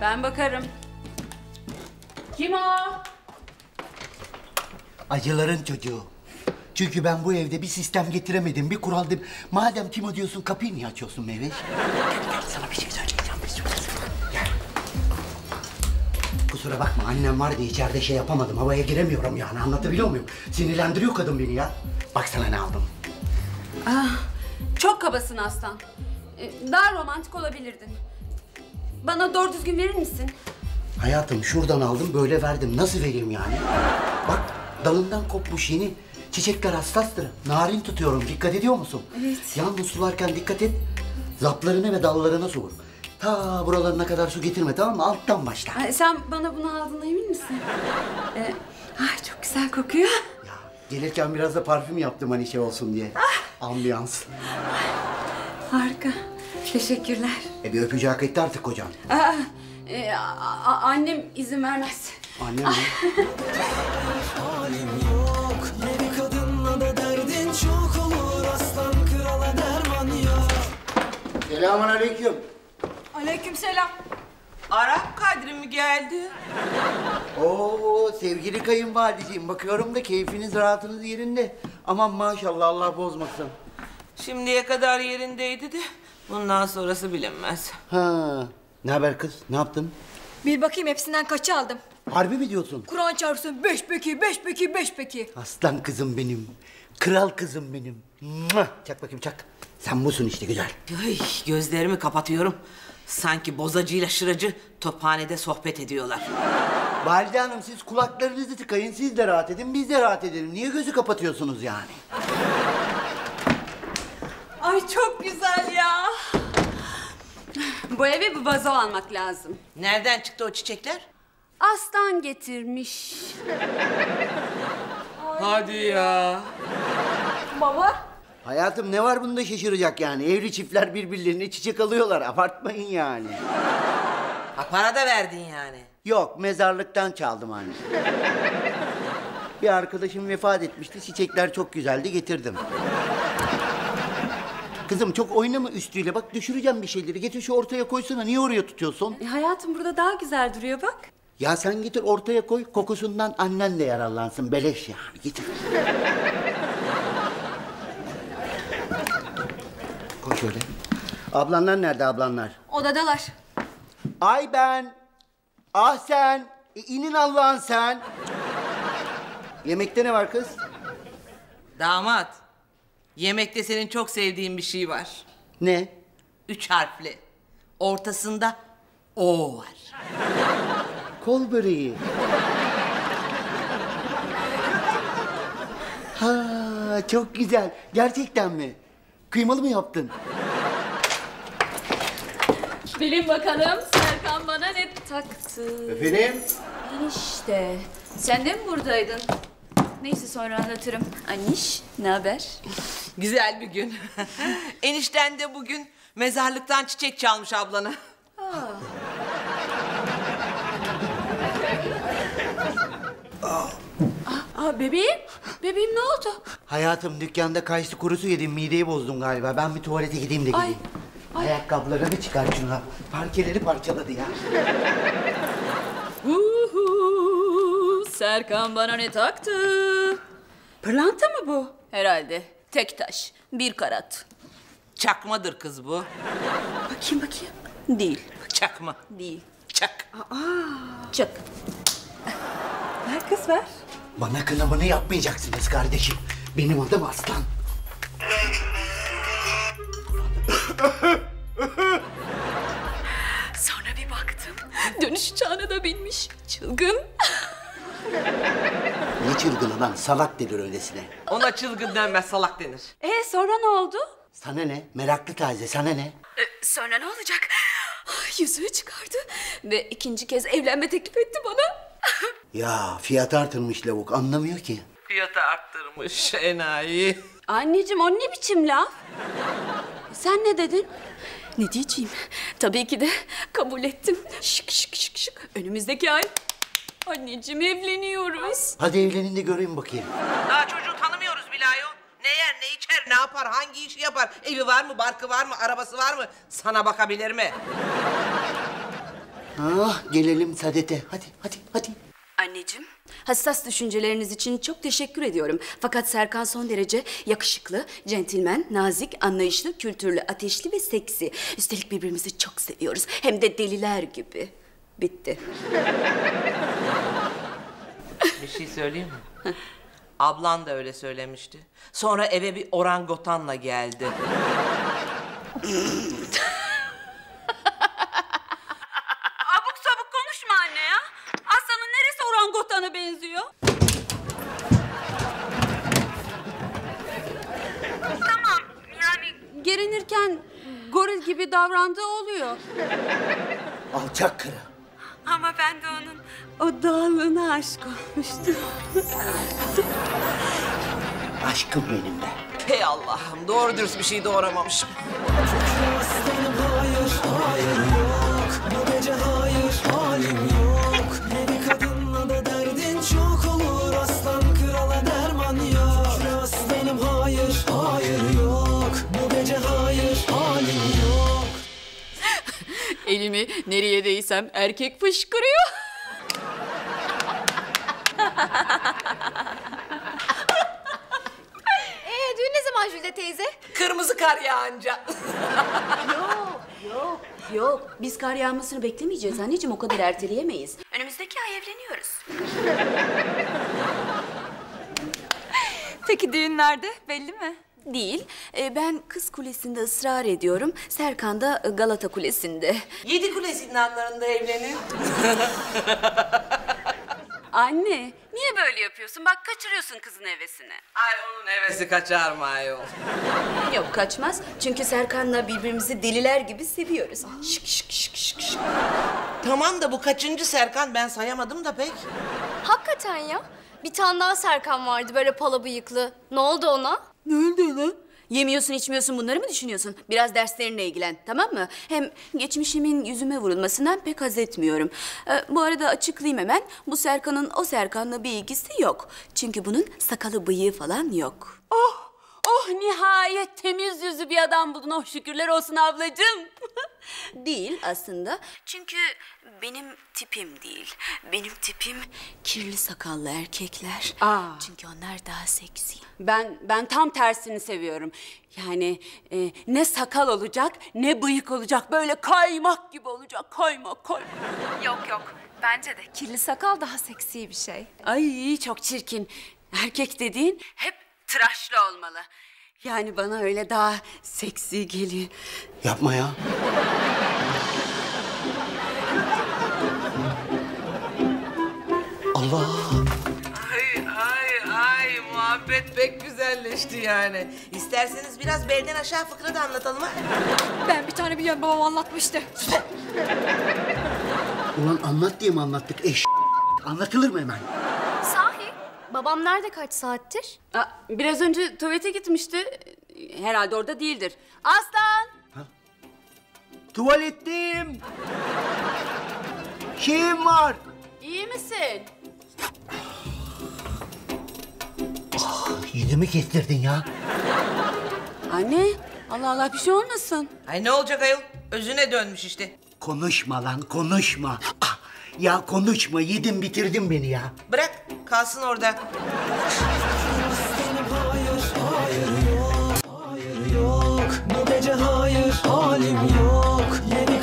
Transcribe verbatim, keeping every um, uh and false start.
Ben bakarım. Kim o? Acıların çocuğu. Çünkü ben bu evde bir sistem getiremedim, bir kural değil. Madem Timo diyorsun, kapıyı niye açıyorsun Meyveş? Gel, gel, sana bir şey söyleyeceğim. Gel. Kusura bakma, annem var diye içeride şey yapamadım. Havaya giremiyorum yani, anlatabiliyor muyum? Sinirlendiriyor kadın beni ya. Bak sana ne aldım. Ah, çok kabasın Aslan. Ee, daha romantik olabilirdin. Bana doğru düzgün verir misin? Hayatım, şuradan aldım, böyle verdim. Nasıl vereyim yani? Bak, dalından kopmuş yeni. Çiçekler hassastır. Narin tutuyorum. Dikkat ediyor musun? Evet. Yalnız sularken dikkat et. Zaplarına ve dallarına su vur. Ta buralarına kadar su getirme, tamam mı? Alttan başla. Ay, sen bana bunu aldığına emin misin? Ee, ay, çok güzel kokuyor. Ya, gelirken biraz da parfüm yaptım hani şey olsun diye. Ah. Ambiyans. Harika. Teşekkürler. E bir öpücüğü hak etti artık kocan. Aa, e, a, a, annem izin vermez. Annem mi? Selamun aleyküm. Aleykümselam. Arap Kadri mi geldi? Oo sevgili kayınvalideciğim, bakıyorum da keyfiniz rahatınız yerinde. Aman maşallah, Allah bozmasın. Şimdiye kadar yerindeydi de bundan sonrası bilinmez. Ha, ne haber kız? Ne yaptın? Bir bakayım hepsinden kaçı aldım. Harbi mi diyorsun? Kur'an çarpsın beş peki, beş peki, beş peki. Aslan kızım benim. Kral kızım benim. Mua! Çak bakayım çak. Sen busun işte, güzel. Ay, gözlerimi kapatıyorum. Sanki bozacıyla şıracı tophanede sohbet ediyorlar. Valide Hanım, siz kulaklarınızı tıkayın, siz de rahat edin, biz de rahat edelim. Niye gözü kapatıyorsunuz yani? Ay, çok güzel ya. Bu eve bir vazo almak lazım. Nereden çıktı o çiçekler? Aslan getirmiş. Hadi ya. Baba. Hayatım, ne var bunda şaşıracak yani? Evli çiftler birbirlerine çiçek alıyorlar, abartmayın yani. Ha, para da verdin yani. Yok, mezarlıktan çaldım anne. Bir arkadaşım vefat etmişti, çiçekler çok güzeldi, getirdim. Kızım çok oynama üstüyle, bak düşüreceğim bir şeyleri. Getir şu ortaya koysana, niye oraya tutuyorsun? E, hayatım, burada daha güzel duruyor bak. Ya sen getir ortaya koy, kokusundan annen de yararlansın, beleş yani, getir. Koy şöyle. Ablanlar nerede, ablanlar? Odadalar. Ay ben, ah sen, e, inin Allah'ın sen. Yemekte ne var kız? Damat, yemekte senin çok sevdiğin bir şey var. Ne? Üç harfli. Ortasında O var. Kol böreği. Ha, çok güzel. Gerçekten mi? Kıymalı mı yaptın? Bilin bakalım Serkan bana ne taktı? Efendim? Enişte, sen de mi buradaydın? Neyse, sonra anlatırım. Aniş, ne haber? Güzel bir gün. Enişten de bugün mezarlıktan çiçek çalmış ablana. Aa, bebeğim, bebeğim ne oldu? Hayatım, dükkanda kayısı kurusu yedim, mideyi bozdum galiba. Ben bir tuvalete gideyim de Ay, geleyim. ay. Ayakkabılarını çıkar şuna. Parkeleri parçaladı ya. Uhu, Serkan bana ne taktı? Pırlanta mı bu? Herhalde. Tek taş, bir karat. Çakmadır kız bu. Bakayım bakayım. Değil, Çakma. değil. Çak. Çık. Ver kız, ver. Bana kınamını yapmayacaksınız kardeşim. Benim adım Aslan. Sonra bir baktım. Dönüş uçağına da binmiş. Çılgın. Ne çılgını lan, salak denir öylesine. Ona çılgın denmez, salak denir. Ee, sonra ne oldu? Sana ne? Meraklı taze, sana ne? Ee, sonra ne olacak? Ay, yüzüğü çıkardı ve ikinci kez evlenme teklif etti bana. Ya fiyat artırmış lavuk, anlamıyor ki. Fiyatı arttırmış enayi. Anneciğim, o ne biçim laf? Sen ne dedin? Ne diyeceğim? Tabii ki de kabul ettim. Şık şık şık şık. Önümüzdeki ay anneciğim evleniyoruz. Hadi evlenin de göreyim bakayım. Daha çocuğu tanımıyoruz Bilayo. Ne yer, ne içer, ne yapar, hangi işi yapar? Evi var mı, barkı var mı, arabası var mı? Sana bakabilir mi? Ah, gelelim Saadet'e. Hadi, hadi, hadi. Anneciğim, hassas düşünceleriniz için çok teşekkür ediyorum. Fakat Serkan son derece yakışıklı, centilmen, nazik, anlayışlı, kültürlü, ateşli ve seksi. Üstelik birbirimizi çok seviyoruz. Hem de deliler gibi. Bitti. Bir şey söyleyeyim mi? Ablan da öyle söylemişti. Sonra eve bir orangotanla geldi. Abuk sabuk konuşma anne ya. Aslanın neresi orangotana benziyor? Tamam, yani gerinirken goril gibi davrandığı oluyor. Alçak kara. Ama ben de onun o doğallığına aşık olmuştum. Aşkım benim be. Hey Allah'ım, doğru dürüst bir şey doğuramamışım. Aslanım hayır, hayır yok. Bu gece hayır, halim yok. Yeni kadınla da derdin çok olur. Aslan krala derman yok. Şükür aslanım hayır, hayır yok. Bu gece hayır, halim yok. Elimi nereye değsem erkek fışkırıyor. Ee, düğün ne zaman Jülde teyze? Kırmızı kar yağınca. Yok, yok, yok. Biz kar yağmasını beklemeyeceğiz anneciğim. O kadar erteleyemeyiz. Önümüzdeki ay evleniyoruz. Peki düğün nerede? Belli mi? Değil. Ee, ben Kız Kulesi'nde ısrar ediyorum. Serkan da Galata Kulesi'nde. Yedi kule zindanlarında evlenin. Anne, niye böyle yapıyorsun? Bak kaçırıyorsun kızın hevesini. Ay onun hevesi kaçar mı ayol? Yok kaçmaz. Çünkü Serkan'la birbirimizi deliler gibi seviyoruz. Şık şık şık şık şık. Tamam da bu kaçıncı Serkan, ben sayamadım da pek. Hakikaten ya. Bir tane daha Serkan vardı böyle pala bıyıklı. Ne oldu ona? Ne oldu lan? Yemiyorsun içmiyorsun bunları mı düşünüyorsun? Biraz derslerinle ilgilen tamam mı? Hem geçmişimin yüzüme vurulmasından pek haz etmiyorum. Ee, bu arada açıklayayım hemen. Bu Serkan'ın o Serkan'la bir ilgisi yok. Çünkü bunun sakalı bıyığı falan yok. Oh! Oh nihayet temiz yüzlü bir adam buldun. Oh şükürler olsun ablacığım. Değil aslında. Çünkü benim tipim değil. Benim tipim kirli sakallı erkekler. Aa. Çünkü onlar daha seksi. Ben ben tam tersini seviyorum. Yani e, ne sakal olacak ne bıyık olacak. Böyle kaymak gibi olacak. Kaymak kaymak. Yok yok. Bence de kirli sakal daha seksi bir şey. Ay çok çirkin. Erkek dediğin hep tıraşlı olmalı. Yani bana öyle daha seksi geliyor. Yapma ya. Allah. Ay ay ay, muhabbet pek güzelleşti yani. İsterseniz biraz belden aşağı fıkra da anlatalım ha. Ben bir tane biliyorum, babam anlatmıştı. Ulan anlat diye mi anlattık eş? Anlatılır mı hemen? Sahi? Babam nerede kaç saattir? Aa, biraz önce tuvalete gitmişti. Herhalde orada değildir. Aslan! Tuvaletteyim. Şeyim var. İyi misin? Yüzümü kestirdin ya. Anne, Allah Allah bir şey olmasın. Ay ne olacak ayol? Özüne dönmüş işte. Konuşma lan konuşma. Ah, ya konuşma yedin bitirdin beni ya. Bırak kalsın orada. Aslanım hayır, hayır yok. Hayır yok. Bu gece hayır, halim yok. Yeni